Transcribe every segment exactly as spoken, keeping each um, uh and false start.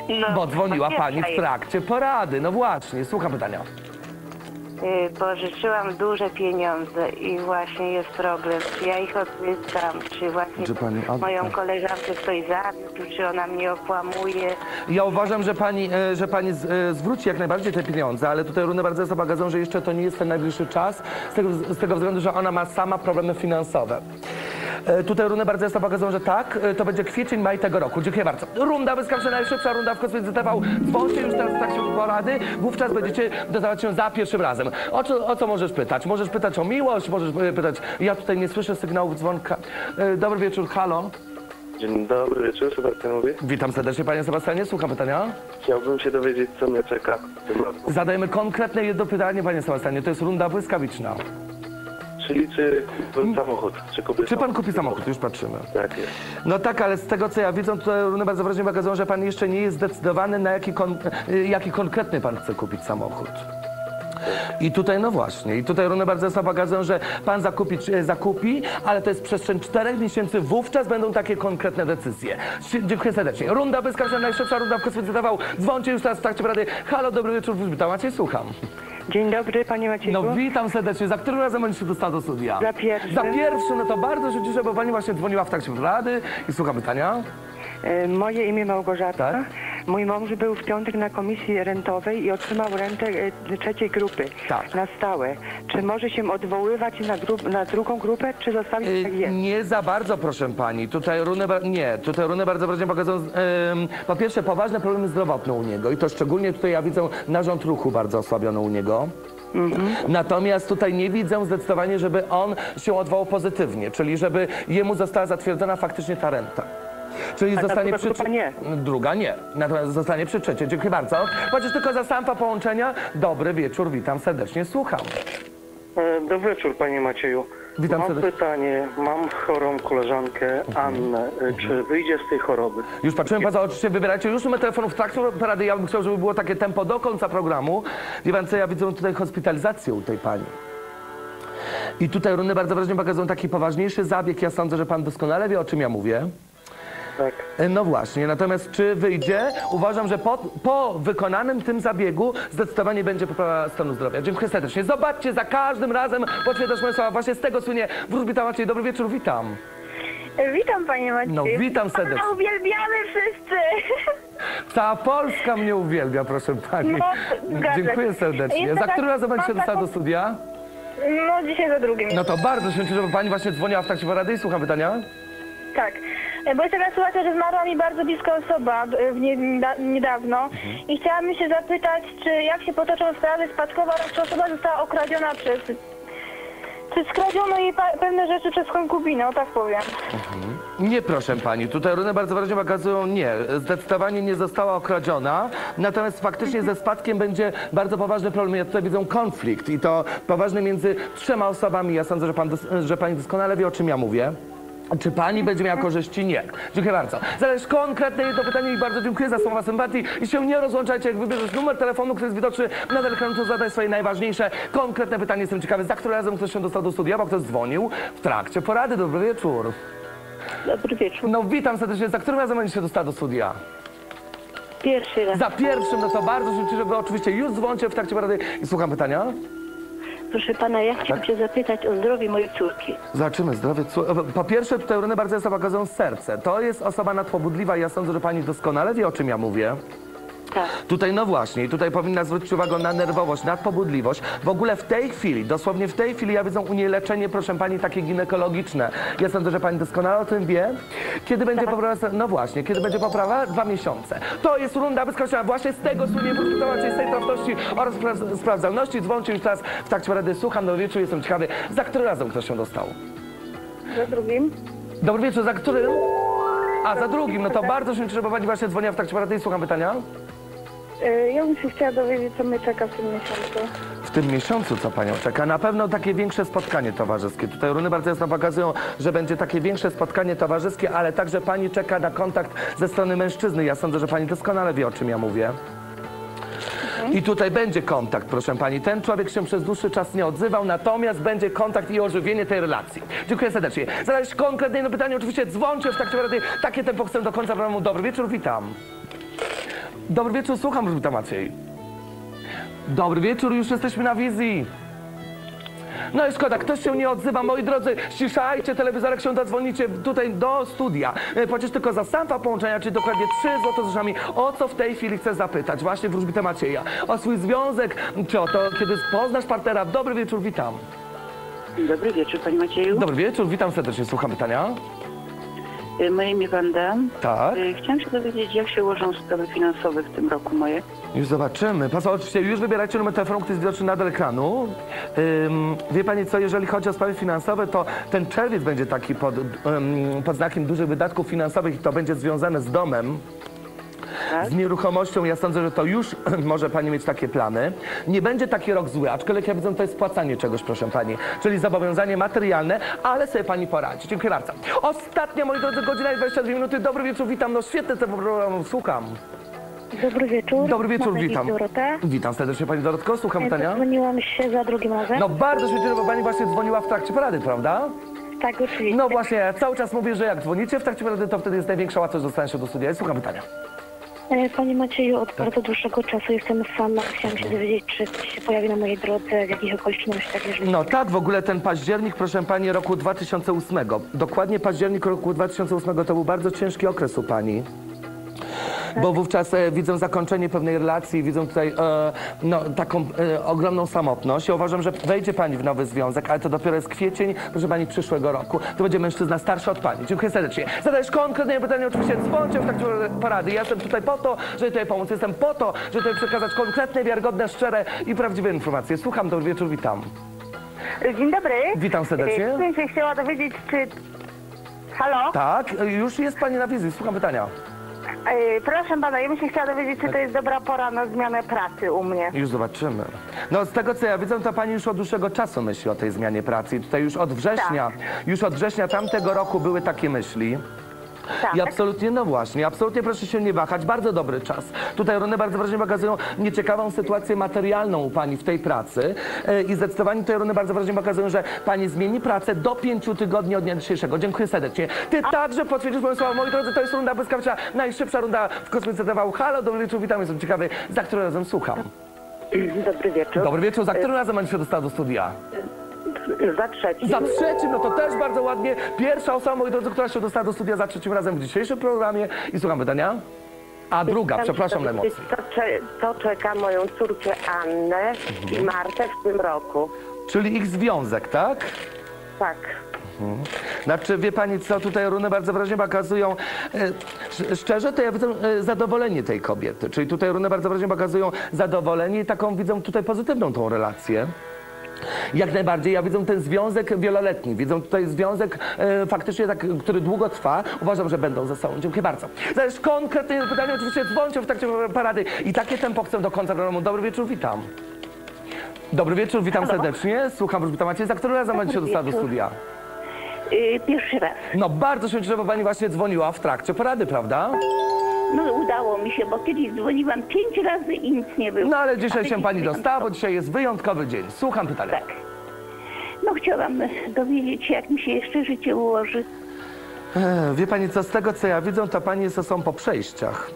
No, Bo dzwoniła po pani w pierwsze, trakcie porady. No właśnie, słucham pytania. y, pożyczyłam duże pieniądze i właśnie jest problem, czy ja ich odzyskam, czy właśnie Czy pani odda? moją koleżankę ktoś zawiódł, czy ona mnie okłamuje. Ja uważam, że pani, e, że pani z, e, zwróci jak najbardziej te pieniądze, ale tutaj runy bardzo jasno pokazują, że jeszcze to nie jest ten najbliższy czas, z tego, z tego względu, że ona ma sama problemy finansowe. E, Tutaj runy bardzo jasno pokazują, że tak, e, to będzie kwiecień, maj tego roku. Dziękuję bardzo. Runda błyskawiczna, najszybsza runda w Kosmicy T V. Dzwońcie już teraz w trakcie porady, wówczas będziecie dodawać się za pierwszym razem. O co, o co możesz pytać? Możesz pytać o miłość, możesz e, pytać... Ja tutaj nie słyszę sygnałów dzwonka. E, Dobry wieczór, halo. Dzień dobry wieczór, Sebastian mówi. Witam serdecznie, panie Sebastianie, słucham pytania. Chciałbym się dowiedzieć, co mnie czeka w tym roku. Zadajemy konkretne jedno pytanie, panie Sebastianie, to jest runda błyskawiczna. Czyli czy kupię samochód, czy kupię Czy pan kupi samochód? Już patrzymy. Tak jest. No tak, ale z tego co ja widzę, to runy bardzo wyraźnie pokazują, że pan jeszcze nie jest zdecydowany, na jaki, kon, jaki konkretny pan chce kupić samochód. I tutaj, no właśnie, i tutaj runy bardzo jasno pokazują, że pan zakupi, czy- zakupi, ale to jest przestrzeń czterech miesięcy, wówczas będą takie konkretne decyzje. Dzie- Dziękuję serdecznie. Runda błyskawiczna, najszybsza runda w Kosmicy T V. Dzwońcie już teraz w trakcie porady. Halo, dobry wieczór, witam, Maciej, słucham. Dzień dobry, panie Macieju. No witam serdecznie. Za którym razem będzie się dostała do studia? Za pierwszym. Za pierwszym, no to bardzo się cieszę, bo pani właśnie dzwoniła w trakcie porady i słucha pytania. E, Moje imię Małgorzata. Tak. Mój mąż był w piątek na komisji rentowej i otrzymał rentę e, trzeciej grupy. Tak. Na stałe. Czy może się odwoływać na, gru- na drugą grupę, czy zostawić Y, tak jest? Nie za bardzo, proszę pani. Tutaj runy, ba- nie, tutaj runy bardzo wyraźnie pokazują, ym, po pierwsze, poważne problemy zdrowotne u niego i to szczególnie tutaj ja widzę narząd ruchu bardzo osłabiony u niego. Natomiast tutaj nie widzę zdecydowanie, żeby on się odwołał pozytywnie, czyli żeby jemu została zatwierdzona faktycznie ta renta. Czyli ta zostanie druga przy grupa nie. Druga nie. Natomiast zostanie przy trzeciej. Dziękuję bardzo. Chociaż tylko za sampa połączenia. Dobry wieczór, witam serdecznie, słucham. E, Dobry wieczór, panie Macieju. Witam mam serdecznie. pytanie, mam chorą koleżankę Annę. E, Czy wyjdzie z tej choroby? Już patrzyłem bardzo, oczywiście wybieracie już numer telefonu w trakcie porady. Ja bym chciał, żeby było takie tempo do końca programu. Wie pan co, ja widzę tutaj hospitalizację u tej pani. I tutaj runy bardzo wyraźnie pokazują taki poważniejszy zabieg. Ja sądzę, że pan doskonale wie, o czym ja mówię. Tak. No właśnie, natomiast czy wyjdzie? Uważam, że po, po wykonanym tym zabiegu zdecydowanie będzie poprawa stanu zdrowia. Dziękuję serdecznie. Zobaczcie, za każdym razem potwierdzasz moje słowa. Właśnie z tego słynie wróżbita Maciej. Dobry wieczór, witam. Witam, panie Macieju. No, witam serdecznie. Pana uwielbiamy wszyscy. Cała Polska mnie uwielbia, proszę pani. No, zgadza się. Dziękuję serdecznie. Jest Za taka- którym razem pani się mam dostała taką- do studia? No, dzisiaj za drugim. No to bardzo się cieszę, bo pani właśnie dzwoniła w trakcie porady i słucham pytania. Tak. Bo jest taka sytuacja, że zmarła mi bardzo bliska osoba e, w nie, da, niedawno Mhm. i chciałabym się zapytać, czy jak się potoczą sprawy spadkowe oraz czy osoba została okradziona przez... Czy skradziono jej pa- pewne rzeczy przez konkubinę, o tak powiem. Nie, proszę pani, tutaj runy bardzo wyraźnie pokazują nie. Zdecydowanie nie została okradziona, natomiast faktycznie ze spadkiem będzie bardzo poważny problem. Ja tutaj widzę konflikt i to poważny między trzema osobami. Ja sądzę, że, pan, dos- że pani doskonale wie, o czym ja mówię. Czy pani będzie miała korzyści? Nie. Dziękuję bardzo. Zależy konkretne jedno pytanie i bardzo dziękuję za słowa sympatii. I się nie rozłączajcie, jak wybierzesz numer telefonu, który jest widoczny na ekranu, to zadaj swoje najważniejsze, konkretne pytanie. Jestem ciekawy, za którym razem ktoś się dostał do studia, bo ktoś dzwonił w trakcie porady. Dobry wieczór. Dobry wieczór. No witam serdecznie. Za którym razem będzie się dostała do studia? Pierwszy raz. Za pierwszym, no to bardzo się cieszę, bo oczywiście już dzwońcie w trakcie porady i słucham pytania. Proszę pana, ja chciałam się zapytać o zdrowie mojej córki. Zobaczymy, zdrowie. cór- Po pierwsze, tutaj runy bardzo jasno pokazują serce. To jest osoba nadpobudliwa i ja sądzę, że pani doskonale wie, o czym ja mówię. Tak. Tutaj, no właśnie, i tutaj powinna zwrócić uwagę na nerwowość, nadpobudliwość. W ogóle w tej chwili, dosłownie w tej chwili ja widzę u niej leczenie, proszę pani, takie ginekologiczne. Ja sądzę, że pani doskonale o tym wie. Kiedy będzie poprawa? No właśnie, kiedy będzie poprawa? Dwa miesiące. To jest runda błyskawiczna właśnie z tego słynie wróżbitować, z tej trafności oraz spra- sprawdzalności. Dzwoncie już teraz w trakcie porady. Słucham, dobry wieczór, jestem ciekawy, za którym razem ktoś się dostał? Za drugim? Dobry wieczór, za którym? A, za drugim, no to bardzo się cieszę, bo pani właśnie dzwoniła w trakcie porady i słucham pytania. E, Ja bym się chciała dowiedzieć, co mnie czeka w tym miesiącu. W tym miesiącu, co panią czeka? Na pewno takie większe spotkanie towarzyskie. Tutaj runy bardzo jasno pokazują, że będzie takie większe spotkanie towarzyskie, ale także pani czeka na kontakt ze strony mężczyzny. Ja sądzę, że pani doskonale wie, o czym ja mówię. I tutaj będzie kontakt, proszę pani. Ten człowiek się przez dłuższy czas nie odzywał, natomiast będzie kontakt i ożywienie tej relacji. Dziękuję serdecznie. Zadać konkretne jedno pytanie, oczywiście dzwońcie w trakcie porady. Takie tempo chcę do końca programu. Dobry wieczór, witam. Dobry wieczór, słucham, Wróżbita Maciej. Dobry wieczór, już jesteśmy na wizji. No i szkoda, ktoś się nie odzywa. Moi drodzy, ściszajcie telewizor, jak się dodzwonicie tutaj do studia. E, Płacisz tylko za sampa połączenia, czyli dokładnie trzy złote z groszami. O co w tej chwili chcę zapytać? Właśnie Wróżbita Macieja. O swój związek, czy o to, kiedy poznasz partnera. Dobry wieczór, witam. Dobry wieczór, Panie Macieju. Dobry wieczór, witam serdecznie, słucham pytania. Y, Moje imię Wanda. Tak. Y, Chciałam się dowiedzieć, jak się ułożą sprawy finansowe w tym roku moje. Już zobaczymy. Państwo, oczywiście już wybierajcie numer telefonu, który jest widoczny nadal ekranu. Ym, wie Pani co, jeżeli chodzi o sprawy finansowe, to ten czerwiec będzie taki pod, ym, pod znakiem dużych wydatków finansowych i to będzie związane z domem. Tak? Z nieruchomością, ja sądzę, że to już może Pani mieć takie plany. Nie będzie taki rok zły, aczkolwiek ja widzę, to jest spłacanie czegoś, proszę Pani. Czyli zobowiązanie materialne, ale sobie Pani poradzi. Dziękuję bardzo. Ostatnia, moi drodzy, godzina i dwadzieścia dwie minuty. Dobry wieczór, witam. No świetny ten program, słucham. Dobry wieczór. Dobry wieczór, Mam witam. Dorotę. Witam serdecznie Pani Dorotko, słucham pytania. Dzwoniłam się za drugim razem. No bardzo się cieszę, bo Pani właśnie dzwoniła w trakcie parady, prawda? Tak, oczywiście. No właśnie, ja cały czas mówię, że jak dzwonicie w trakcie parady, to wtedy jest największa łatwość dostania się do studia. I słucham pytania. E, Panie Macieju, od Tak. bardzo dłuższego czasu jestem sama. Chciałam się dowiedzieć, czy coś się pojawi na mojej drodze, w jakich okolicznościach. Jeżeli... No tak, w ogóle ten październik, proszę Pani, roku dwa tysiące ósmego. Dokładnie październik roku dwa tysiące ósmego to był bardzo ciężki okres u Pani. Bo wówczas e, widzą zakończenie pewnej relacji, widzą tutaj e, no, taką e, ogromną samotność. Ja uważam, że wejdzie Pani w nowy związek, ale to dopiero jest kwiecień, proszę Pani, przyszłego roku. To będzie mężczyzna starszy od Pani. Dziękuję serdecznie. Zadajesz konkretne pytanie, oczywiście dzwońcie w trakcie parady. Ja jestem tutaj po to, żeby tutaj pomóc. Jestem po to, żeby tutaj przekazać konkretne, wiarygodne, szczere i prawdziwe informacje. Słucham, dobry wieczór, witam. Dzień dobry. Witam serdecznie. Ja bym się chciała dowiedzieć, czy... Halo? Tak, już jest Pani na wizji. Słucham pytania. E, proszę pana, ja bym się chciała dowiedzieć, czy to jest dobra pora na zmianę pracy u mnie. Już zobaczymy. No z tego co ja widzę, to Pani już od dłuższego czasu myśli o tej zmianie pracy. I tutaj już od września, już od września tamtego roku były takie myśli. Tak. I absolutnie, no właśnie, absolutnie proszę się nie wahać, bardzo dobry czas. Tutaj runy bardzo wyraźnie pokazują nieciekawą sytuację materialną u Pani w tej pracy e, i zdecydowanie tutaj runy bardzo wyraźnie pokazują, że Pani zmieni pracę do pięciu tygodni od dnia dzisiejszego. Dziękuję serdecznie. Ty także potwierdzisz moje słowa, moi drodzy, to jest runda błyskawiczna, najszybsza runda w kosmice T V. Halo, dobry wieczór, witam, jestem ciekawy, za którym razem słucham. Dobry wieczór. Dobry wieczór, za którym razem Pani się dostała do studia? Za trzeci. Za trzecim, no to też bardzo ładnie. Pierwsza osoba, moi drodzy, która się dostała do studia za trzecim razem w dzisiejszym programie. I słucham pytania. A druga, przepraszam na emocje. To, cze- to czeka moją córkę Annę i Martę w tym roku. Czyli ich związek, tak? Tak. Znaczy, wie Pani co, tutaj runy bardzo wyraźnie pokazują, e, sz- szczerze to ja widzę e, zadowolenie tej kobiety. Czyli tutaj runy bardzo wyraźnie pokazują zadowolenie i taką widzą tutaj pozytywną tą relację. Jak najbardziej. Ja widzę ten związek wieloletni. Widzę tutaj związek e, faktycznie, tak, który długo trwa. Uważam, że będą ze sobą. Dziękuję bardzo. Zależy konkretne pytanie, oczywiście dzwońcie w trakcie parady. I takie tempo chcę do końca programu. Dobry wieczór, witam. Dobry wieczór, witam Halo. serdecznie. Słucham, Wróżbita Maciej. Za którym razem Pani się dostała do studia? Yy, pierwszy raz. No bardzo się cieszę, bo Pani właśnie dzwoniła w trakcie parady, prawda? No udało mi się, bo kiedyś dzwoniłam pięć razy i nic nie było. No ale dzisiaj A się dziś Pani wyjątkowo. dostała, bo dzisiaj jest wyjątkowy dzień. Słucham pytania. Tak. No chciałam dowiedzieć się, jak mi się jeszcze życie ułoży. E, wie Pani co, z tego co ja widzę, to Pani jest osobą po przejściach.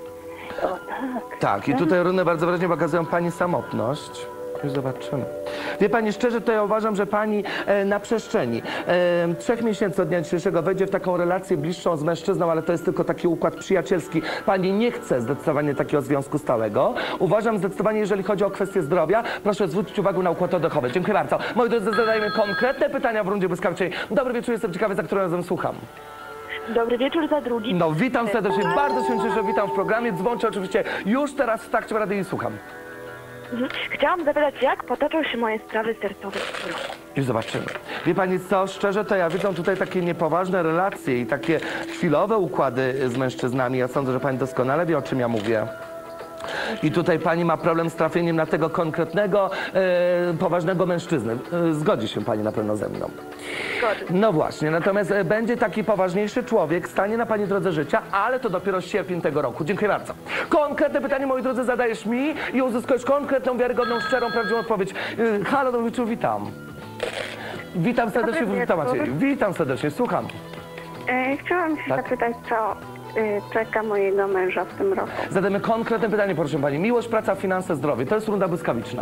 O tak. Tak, i tutaj runy bardzo wyraźnie pokazują Pani samotność. Już zobaczymy. Wie Pani, szczerze to ja uważam, że Pani e, na przestrzeni e, trzech miesięcy od dnia dzisiejszego wejdzie w taką relację bliższą z mężczyzną, ale to jest tylko taki układ przyjacielski. Pani nie chce zdecydowanie takiego związku stałego. Uważam zdecydowanie, jeżeli chodzi o kwestię zdrowia, proszę zwrócić uwagę na układ oddechowy. Dziękuję bardzo. Moi drodzy, zadajemy konkretne pytania w rundzie błyskawicznej. Dobry wieczór, jestem ciekawy, za którym razem słucham. Dobry wieczór za drugi. No, witam serdecznie, bardzo się cieszę, witam w programie. Dzwoncie oczywiście już teraz w trakcie rady i słucham. Mhm. Chciałam zapytać, jak potoczą się moje sprawy sercowe w tym roku? Już zobaczymy. Wie Pani co, szczerze to ja widzę tutaj takie niepoważne relacje i takie chwilowe układy z mężczyznami. Ja sądzę, że Pani doskonale wie, o czym ja mówię. I tutaj Pani ma problem z trafieniem na tego konkretnego, e, poważnego mężczyznę. E, zgodzi się Pani na pewno ze mną. No właśnie, natomiast e, będzie taki poważniejszy człowiek, stanie na Pani drodze życia, ale to dopiero sierpień tego roku. Dziękuję bardzo. Konkretne pytanie, moi drodzy, zadajesz mi i uzyskujesz konkretną, wiarygodną, szczerą, prawdziwą odpowiedź. E, halo, dobry wieczór, witam. Witam serdecznie, Dobry witam wieczór. Maciej. Witam serdecznie, słucham. E, chciałam się Tak. zapytać, co czeka mojego męża w tym roku? Zadamy konkretne pytanie, proszę pani. Miłość, praca, finanse, zdrowie. To jest runda błyskawiczna.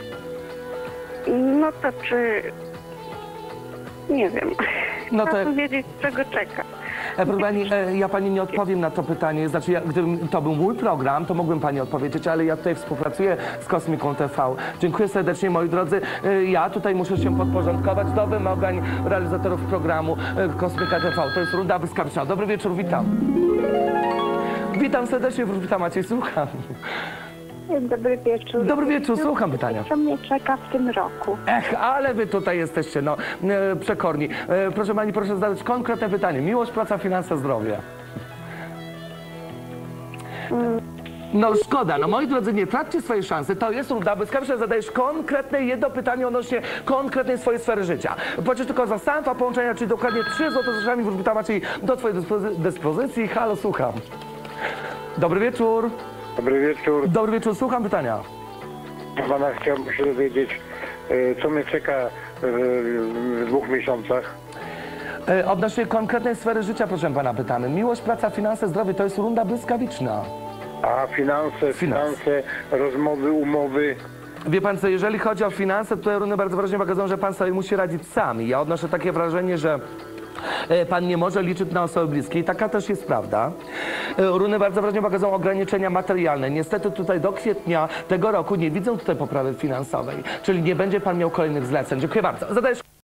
No to czy... Nie wiem. No to- Chcę wiedzieć, czego czeka. E, proszę pani, e, ja pani nie odpowiem na to pytanie. Znaczy, ja, gdybym to był mój program, to mógłbym pani odpowiedzieć, ale ja tutaj współpracuję z Kosmiką T V. Dziękuję serdecznie, moi drodzy. E, ja tutaj muszę się podporządkować do wymagań realizatorów programu e, Kosmika T V. To jest runda błyskawiczna. Dobry wieczór, witam. Witam serdecznie, witam Maciej, słucham. Dobry wieczór. Dobry wieczór, słucham pytania. Co mnie czeka w tym roku? Ech, ale wy tutaj jesteście, no, e, przekorni. E, proszę pani, proszę zadać konkretne pytanie. Miłość, praca, finanse, zdrowie. No szkoda, no moi drodzy, nie traćcie swojej szansy, to jest runda błyskawiczna, zadajesz konkretne jedno pytanie odnośnie konkretnej swojej sfery życia. Płacisz tylko za stan, dwa połączenia, czyli dokładnie trzy złote z rzeczami, wróżbita Maciej do twojej dyspozy dyspozycji. Halo, słucham. Dobry wieczór. Dobry wieczór. Dobry wieczór, słucham pytania. Pana chciałbym się dowiedzieć, e, co mnie czeka e, w dwóch miesiącach. E, odnośnie konkretnej sfery życia, proszę pana, pytamy. Miłość, praca, finanse, zdrowie, to jest runda błyskawiczna. A finanse, finanse, rozmowy, umowy. Wie pan co, jeżeli chodzi o finanse, to runy bardzo wyraźnie pokazują, że pan sobie musi radzić sam. I ja odnoszę takie wrażenie, że e, pan nie może liczyć na osoby bliskie i taka też jest prawda. E, runy bardzo wyraźnie pokazują ograniczenia materialne. Niestety tutaj do kwietnia tego roku nie widzę tutaj poprawy finansowej, czyli nie będzie pan miał kolejnych zleceń. Dziękuję bardzo. Zadajesz